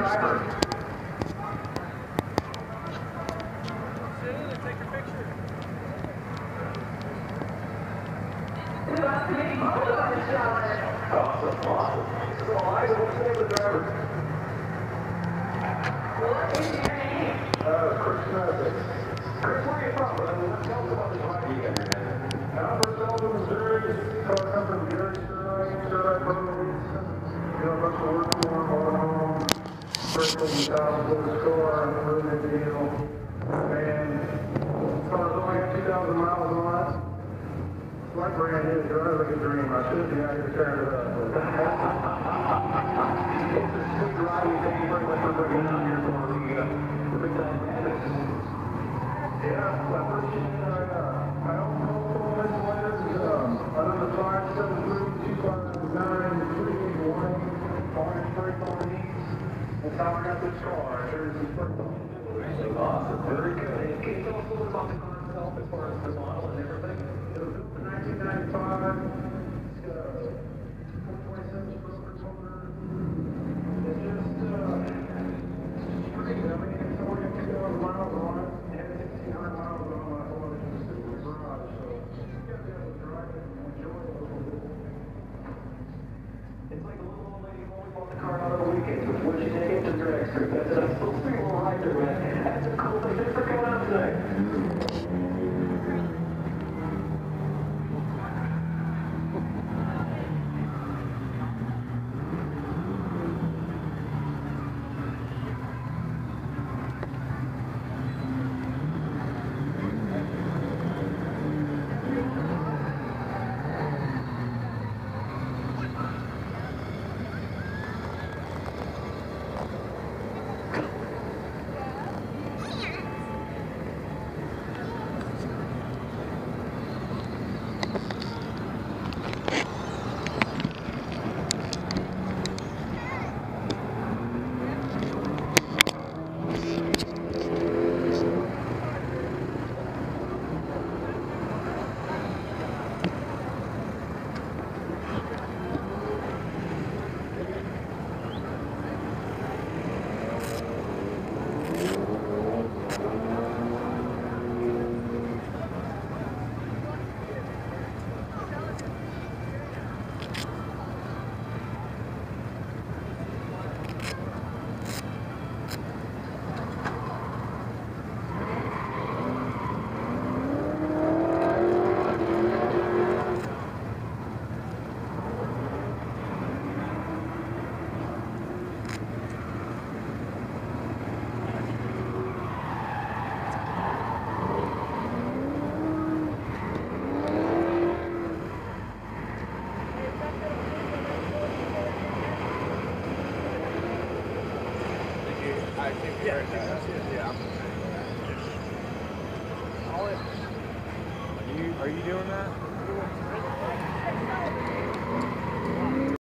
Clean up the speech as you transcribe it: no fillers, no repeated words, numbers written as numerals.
driver. Awesome, awesome. So, Eliza, what's the name of the driver? What is your name? Chris Messick. Chris, where are you from? Tell us about this ride weekend. Albertville, Missouri. Car come from Gary Sherrod Roads. You know, much work for him. Bristol, the score, really big deal. And car's only got 2,000 miles on it. It's like brand new, drives like a dream. I should be out here tearing it up. It's a sweet ride. We thank you very much for bringing it out here for the big time madness. Yeah, I appreciate it. I hope this winter is under the 573-259-381. Orange spray on the knees. That's how we got this car. There's the spray on the knees. Awesome. Very good. And can you tell us a little about the car itself as far as the model and everything? It was built in 1995. It's got a 427 stroker motor. It's just pretty. I mean, it's only got 2,000 miles on it. It had 1,600 miles on it when I bought it. Just sitting in the garage. So you got to be able to drive it and enjoy it a little bit. It's like a little old lady who only bought the car out on the weekends before she take it to the drag strip. That's a nice little sweet little ride there, man. That's a cool thing. Thanks for coming out today. Are you doing that?